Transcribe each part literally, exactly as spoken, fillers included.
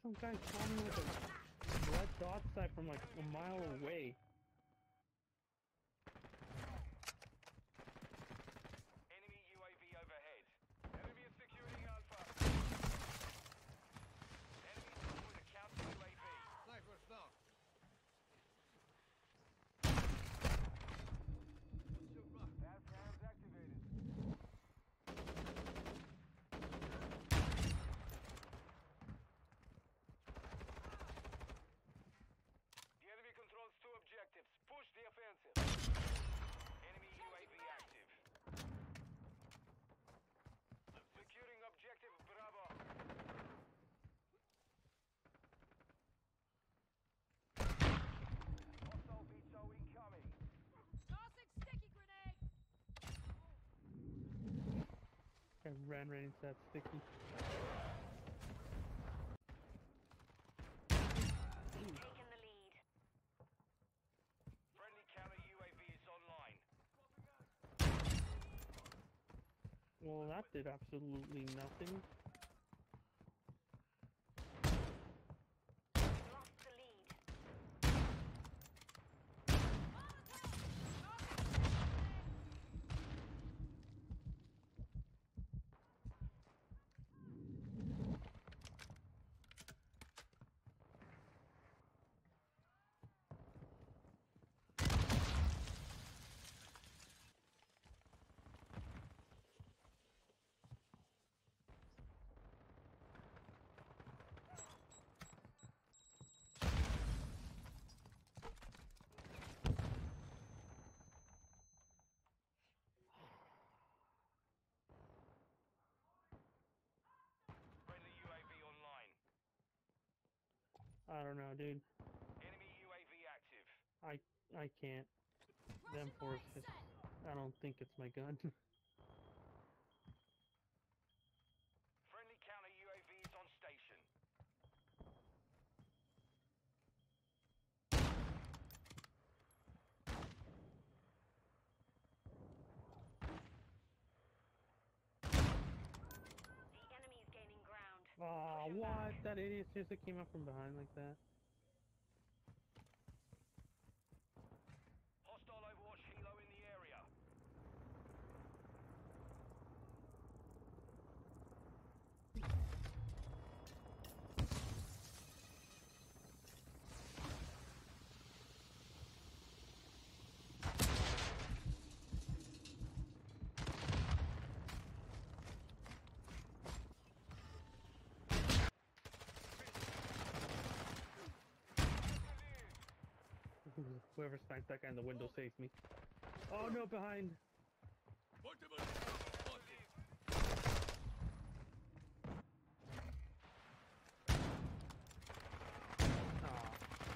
some guy saw me with a red dot sight from like a mile away. Enemy U A V overhead. Enemy is securing Alpha. Enemy down with a counter U A V. Snipers down. Fast cams activated. The enemy controls two objectives. Push the offensive. Enemy U A V active. Securing objective Bravo. Hostile V T O incoming. Tossing sticky grenade! I ran right into that sticky. Taking the lead. Friendly counter U A V is online. Well, that did absolutely nothing. Lost the lead. Friendly U A V online. I don't know, dude. Enemy U A V active. I I can't. Them Russian force mine is, set! I don't think it's my gun. Friendly counter U A V is on station. The enemy is gaining ground. Aw, Push 'em what? back. That idiot seriously came up from behind like that. Hostile Overwatch helo in the area. Whoever sniped that guy in the window saved me. Oh no, behind! Portable. Aw.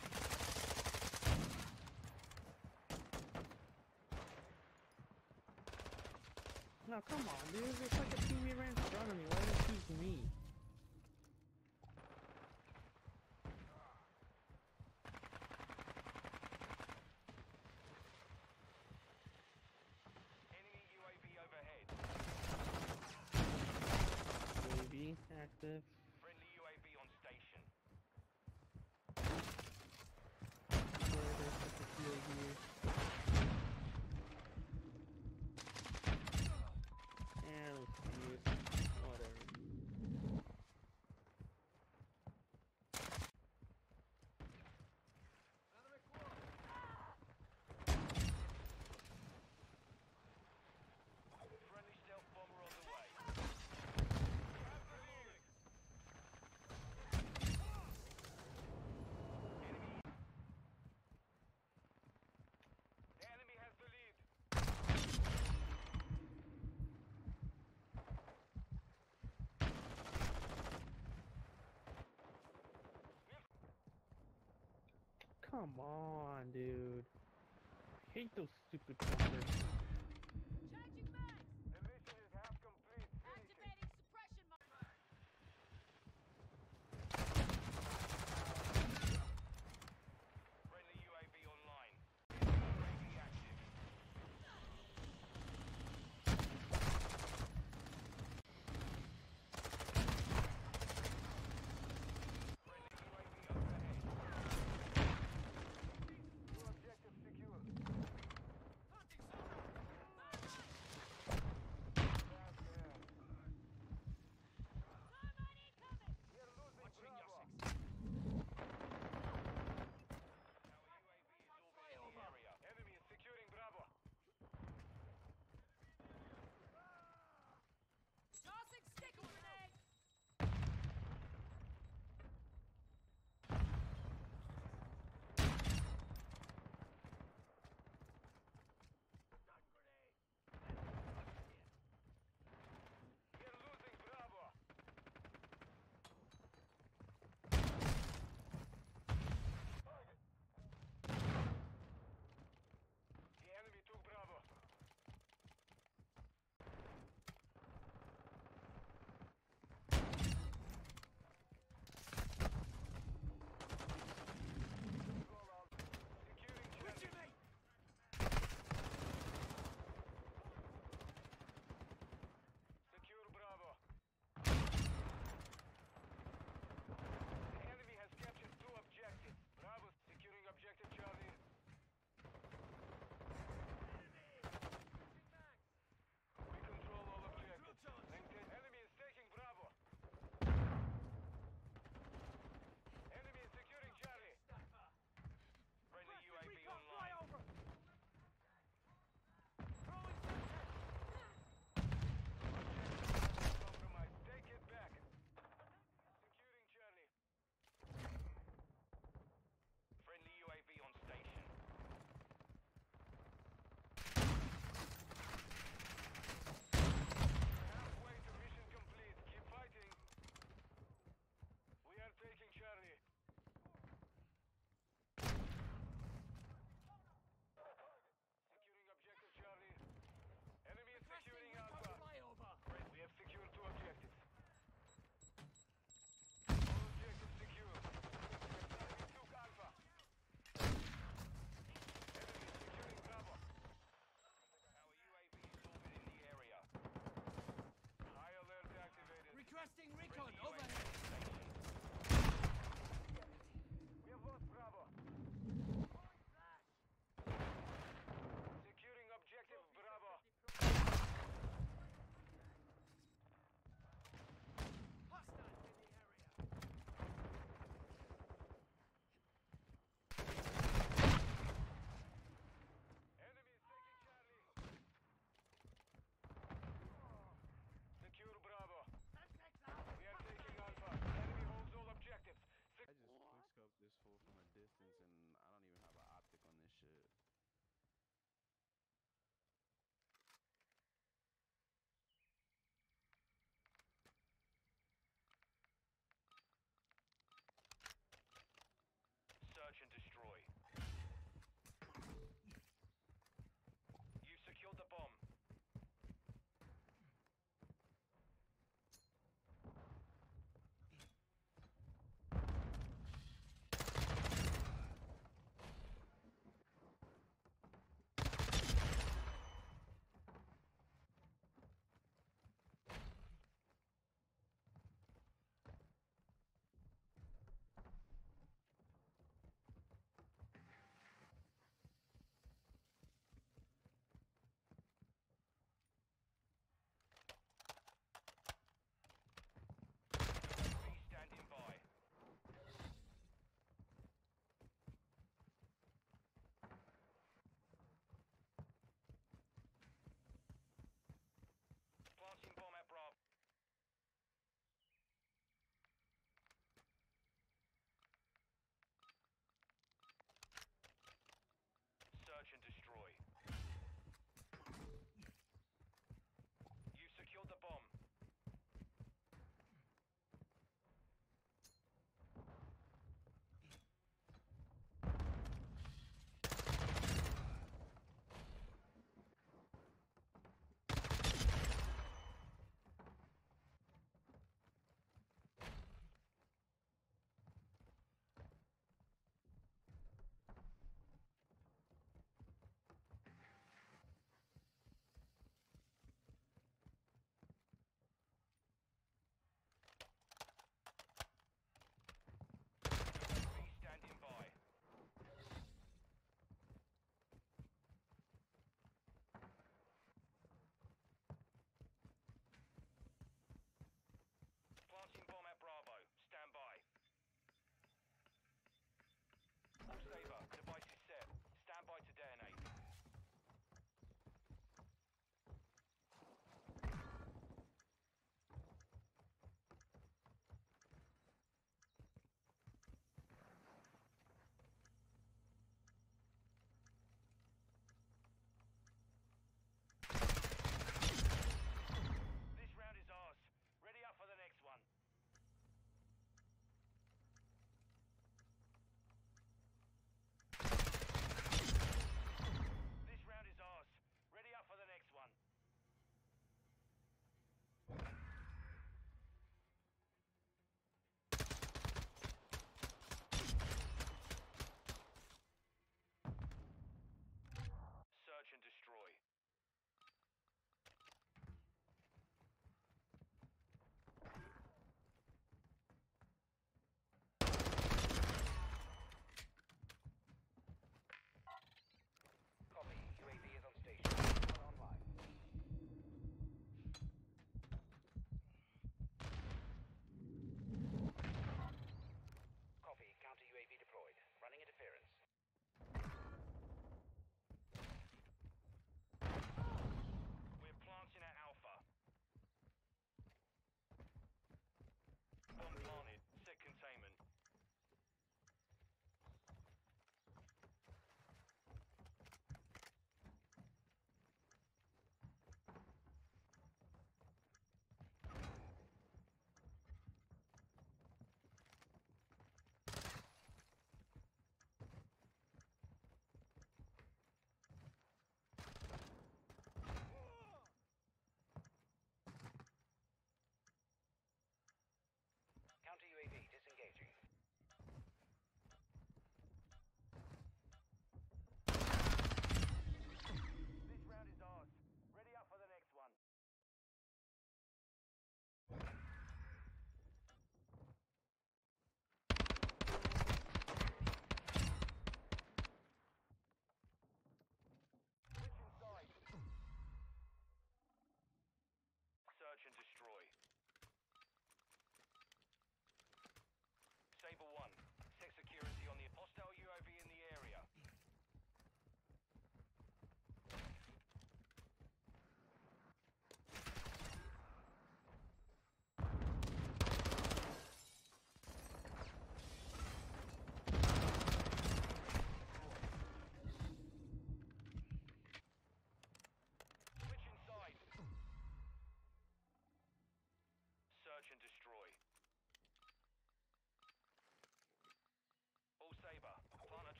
No, come on, dude. It's like a teammate right in front of me. Why did you choose me? Enemy U A V overhead. Baby, active. Friendly U A V on station. Where there's such a field here. And let's do it. Whatever. Enemy close. Friendly stealth bomber on the way. Grab the lead. Enemy. The enemy has the lead. Come on, dude. I hate those stupid fuckers.